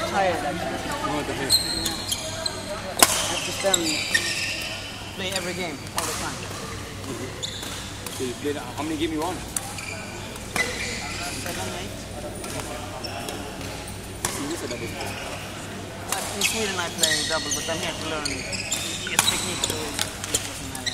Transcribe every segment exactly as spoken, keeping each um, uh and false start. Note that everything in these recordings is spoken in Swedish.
tired actually. No, the hair. I have to spend, play every game all the time. Mm-hmm. So you played, how many games you won? Seven, eight. Serious or double? In Sweden I play double, but I'm here to learn get technique, so it doesn't matter.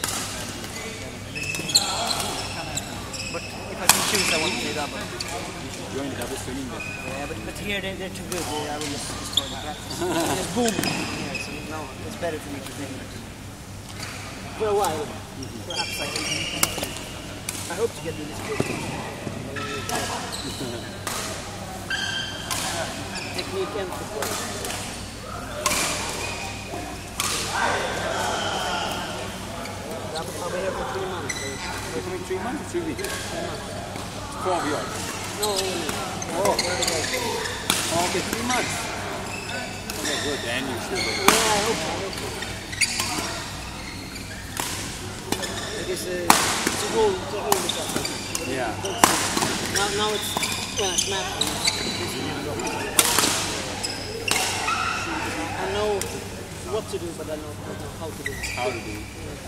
But if I can choose, I want to play double. You're in the double swimming then? Yeah, but, but here they, they're too good. They, I will just destroy the practice. Just boom here, so no, it's better for me to play it. For a while, mm-hmm. Perhaps I can. I hope to get really good. Technique and footwork. I'll be here for three months. You're coming three months or three weeks? Three months. Four of yours? No, only. Oh. Oh, okay, three months. Okay, good. Then you should. Yeah, I hope so. I hope so. Because uh, it's a whole, it's a whole discussion. Yeah. Now, now it's, well, it's natural. I know what to do, but I don't know how to do it. How to do it.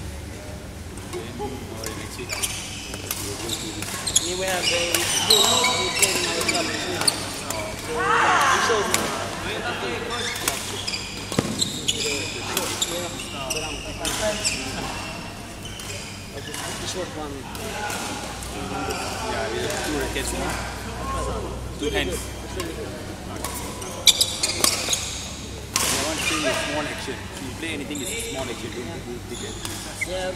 Already next week. Yeah, we have a good note we played in our club in Sweden. So he showed me. The short one. Yeah, we have two rackets now. Two hands. I want to play a small action. If you play anything, it's a small action. Don't do big action. Yeah.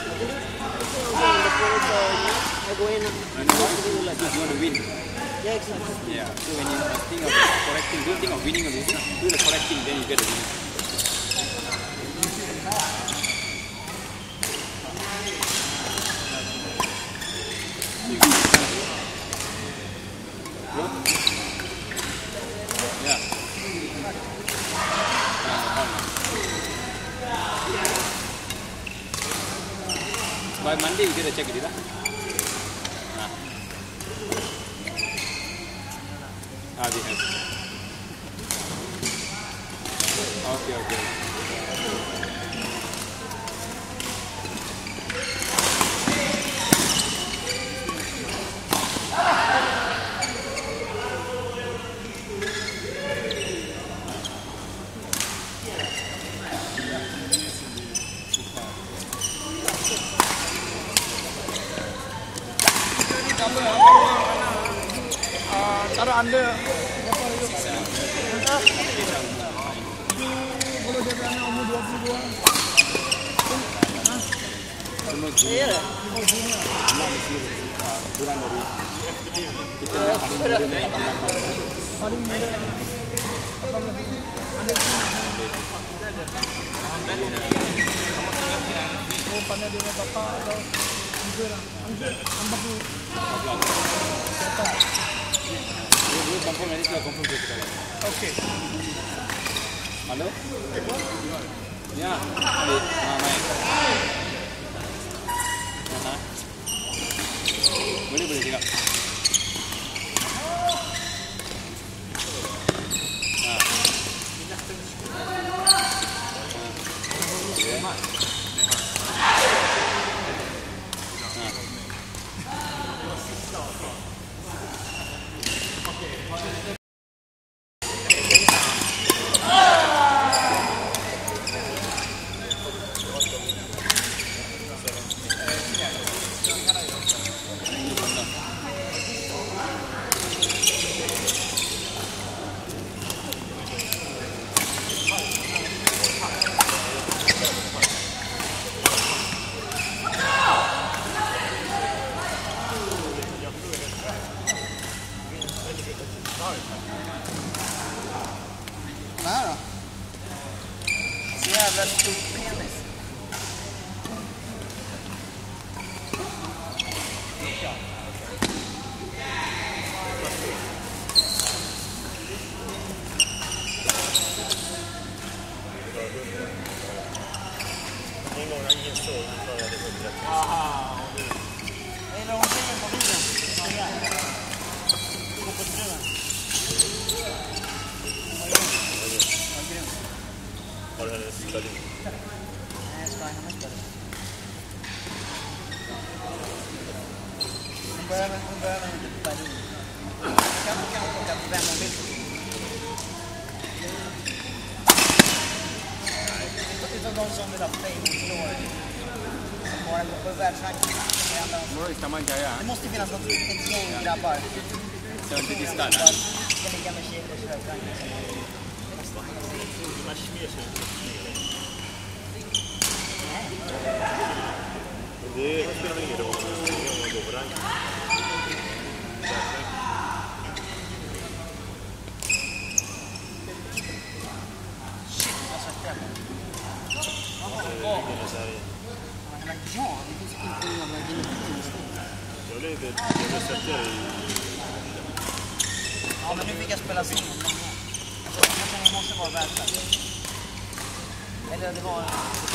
I go in and I know why? Because you want to win. yeah, exactly. Yeah. So when you think of correcting, don't think of winning or losing. Do the correcting, then you get a win. Yeah. By Monday you get a check, did you? Ah. Ah, we have. Okay, okay. Taruh anda kalau dia punya umur dua puluh dua. Semua Iya lah. kurang dari kita Paling muda. Oh, pandai dia bapa atau ibu lah. Ambak tu. Dulu confirm ini sudah confirm kita. Oke. Halo? Ya. Ah, main. Mana? Boleh boleh juga. Ah. Här då? Så jävla stor penis. En gång han gick så började hundra. Aha. Är det någonting på bilen? Ja. Gå på tröjan. Stadin. Nej, jag ska ha hemma istället. Hon behöver, hon behöver inte på Berlin. Jag kan inte åka på vem hon vill. Utan de som vill ha fame och slår. Som bara går på världsranking. Det måste finnas något, ett gäng grabbar. Så det är stället. Ska ligga med tjejer och världsranking. Det spelar ingen roll om man går på rank. Shit, vad svettig jag är. Ja, det finns inte en jävla genetik. Jag blev lite svettigare i... Ja, men nu fick jag spela sin. Jag känner jag måste vara världsranking. Eller det var...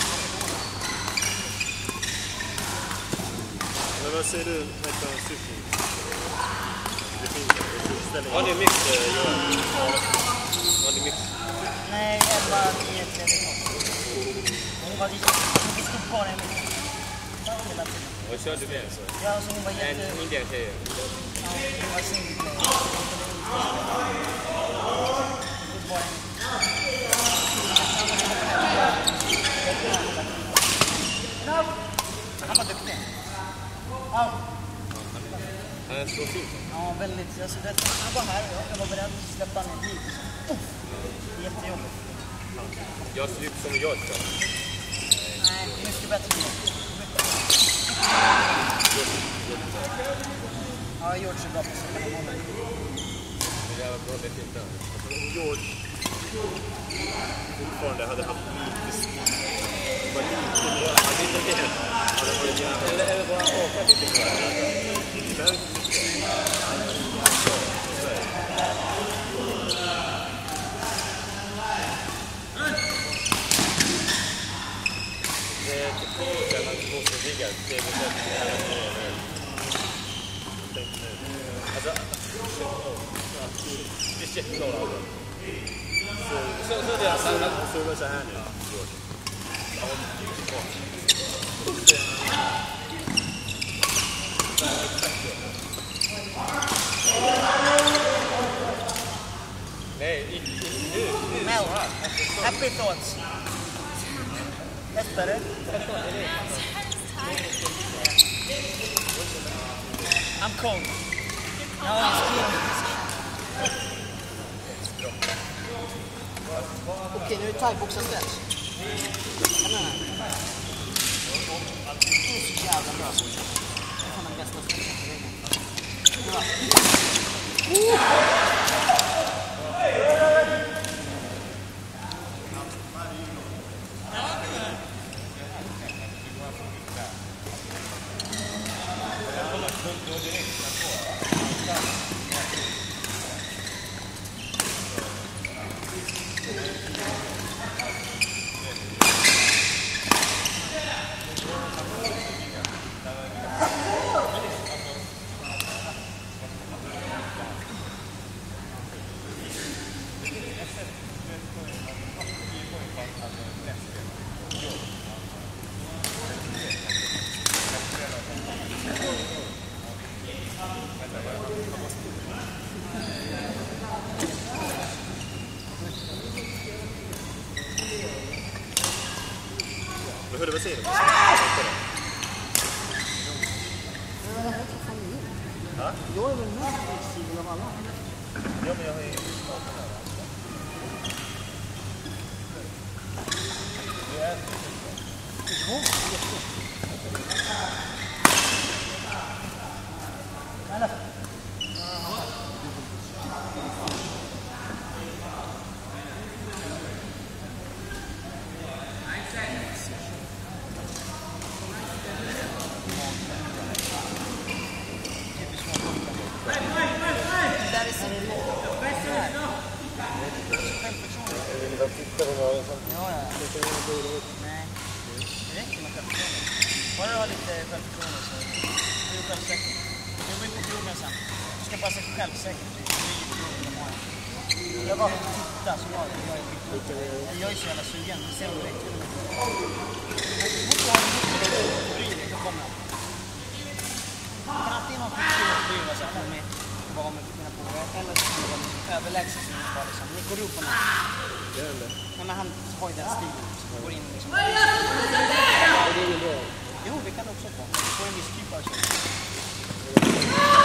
Men vad säger du nästa sushi? Det finns ställningar. Har ni mix, Johan? Har ni mix? Nej, elva, nio, tre, hon var lite... Hon stod kvar en minut. Hela tiden. Och körde det så? Ja, så hon var jätte... En indian tjej. Ja, hon var single player. Hon stod bara en minut. Han var duktig. Ja. Han är så fint. Ja, väldigt. Alltså, det, han var här och jag var beredd att släppa ner dit. Oh, jättejobbigt. Jag ser ut som jag ska. Nej, mycket bättre. Ja, George är bra på att sätta målen. Det där var bra lätt inte. George fortfarande hade haft lite var lite mer. Han hade inte det. Han hade varit jävla... Eller bara åka lite kvar. Det är typ där man går för riggar. Det är väl alltså, det är jättebra. Så, så det är alltså. Han surrar så här nu. Nej, inte nu. Mel, happy thoughts. That's better. I'm cold. No, it's clean. Okej, nu är det thai-boxarstretch. Kom igen här. Det är så jävla bra. Det är fan den bästa stretchen på väggen. Bra. Men hörde, vad säger du? Ja? Jag är väl mest flexibel av alla. Ja, men jag har ju... Ja, ja. Nej, det räcker med självförtroende. Bara du har lite självförtroende så är du självsäker. Jag går in på krogen sen. Du ska bara se självsäker. Det är ju krogen de har. Jag var byta som jag är. Jag är, byta. Jag är så jävla sugen. Vi ser om det räcker. Så fort du har en mycket bryr dig, då kommer han. Du kan alltid ha en stor bryr dig så här med vad med mina polare. Eller så kan det vara överlägset som det var liksom. Nico Rupo nu. Gör det? Nej, men han har ju den stilen. Så det går in liksom. Det är ingen bra. Jo, det kan du också få. Du får en viss typ av kött.